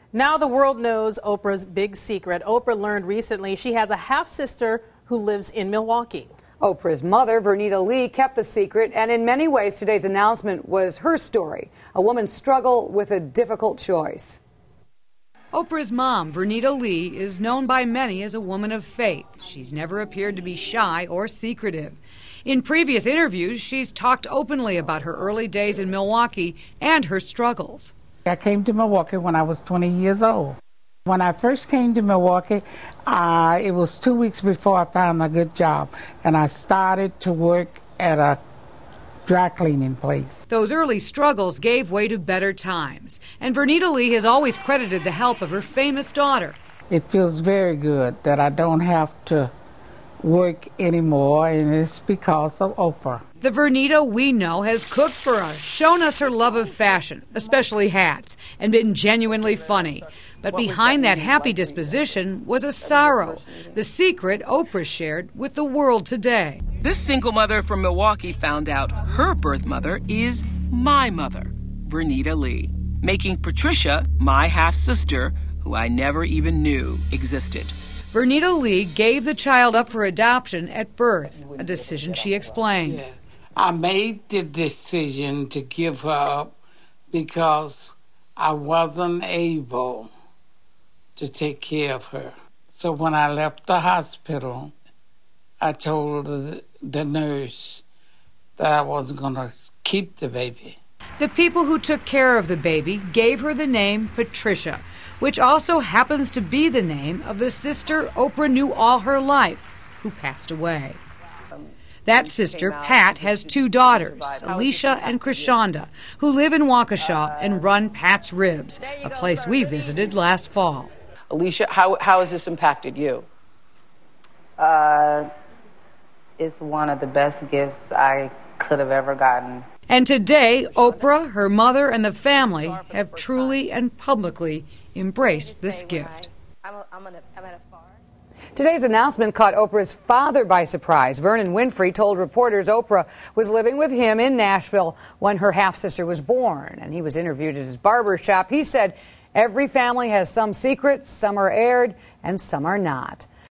Now the world knows Oprah's big secret. Oprah learned recently she has a half-sister who lives in Milwaukee. Oprah's mother, Vernita Lee, kept the secret, and in many ways today's announcement was her story, a woman's struggle with a difficult choice. Oprah's mom, Vernita Lee, is known by many as a woman of faith. She's never appeared to be shy or secretive. In previous interviews, she's talked openly about her early days in Milwaukee and her struggles. I came to Milwaukee when I was 20 years old. When I first came to Milwaukee, it was 2 weeks before I found a good job, and I started to work at a dry cleaning place. Those early struggles gave way to better times, and Vernita Lee has always credited the help of her famous daughter. It feels very good that I don't have to work anymore, and it's because of Oprah. The Vernita we know has cooked for us, shown us her love of fashion, especially hats, and been genuinely funny. But behind that happy disposition was a sorrow, the secret Oprah shared with the world today. This single mother from Milwaukee found out her birth mother is my mother, Vernita Lee, making Patricia my half-sister, who I never even knew existed. Vernita Lee gave the child up for adoption at birth, a decision she explains. Yeah. I made the decision to give her up because I wasn't able to take care of her. So when I left the hospital, I told the nurse that I wasn't going to keep the baby. The people who took care of the baby gave her the name Patricia, which also happens to be the name of the sister Oprah knew all her life, who passed away. That sister, Pat, has two daughters, Alicia and Krishanda, who live in Waukesha and run Pat's Ribs, a place we visited last fall. Alicia, how has this impacted you? It's one of the best gifts I could have ever gotten. And today, Oprah, her mother, and the family have truly and publicly embraced this gift. Today's announcement caught Oprah's father by surprise. Vernon Winfrey told reporters Oprah was living with him in Nashville when her half-sister was born, and he was interviewed at his barber shop. He said every family has some secrets, some are aired, and some are not.